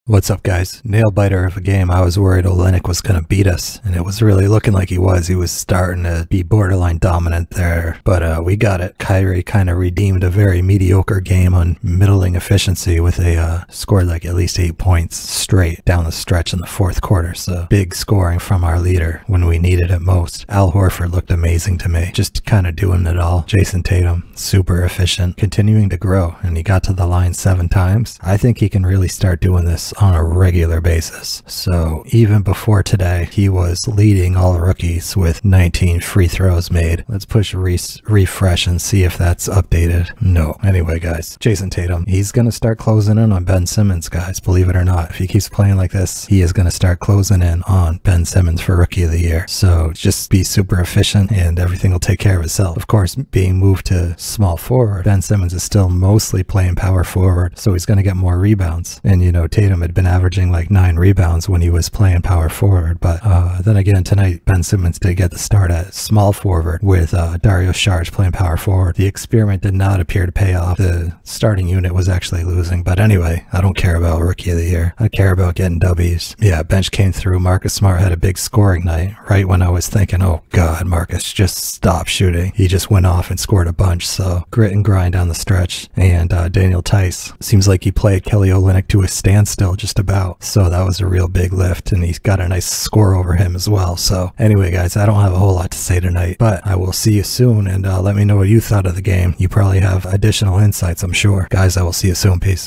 What's up, guys? Nail biter of a game. I was worried Olynyk was going to beat us, and it was really looking like he was. He was starting to be borderline dominant there, but we got it. Kyrie kind of redeemed a very mediocre game on middling efficiency with scored like at least 8 points straight down the stretch in the fourth quarter, so big scoring from our leader when we needed it most. Al Horford looked amazing to me, just kind of doing it all. Jason Tatum, super efficient, continuing to grow, and he got to the line 7 times. I think he can really start doing this on a regular basis. So even before today, he was leading all rookies with 19 free throws made. Let's push refresh and see if that's updated. No. Anyway, guys, Jason Tatum, he's going to start closing in on Ben Simmons, guys. Believe it or not, if he keeps playing like this, he is going to start closing in on Ben Simmons for Rookie of the Year. So just be super efficient and everything will take care of itself. Of course, being moved to small forward, Ben Simmons is still mostly playing power forward, so he's going to get more rebounds. And you know, Tatum had been averaging like 9 rebounds when he was playing power forward, but then again tonight Ben Simmons did get the start at small forward with Dario Saric playing power forward. The experiment did not appear to pay off. The starting unit was actually losing, but anyway, I don't care about Rookie of the Year. I care about getting W's. Yeah, bench came through. Marcus Smart had a big scoring night right when I was thinking, oh god, Marcus, just stop shooting. He just went off and scored a bunch. So grit and grind down the stretch. And Daniel Theis seems like he played Kelly Olynyk to a standstill just about, so that was a real big lift, and he's got a nice score over him as well. So anyway, guys, I don't have a whole lot to say tonight, but I will see you soon, and let me know what you thought of the game. You probably have additional insights, I'm sure. Guys, I will see you soon. Peace.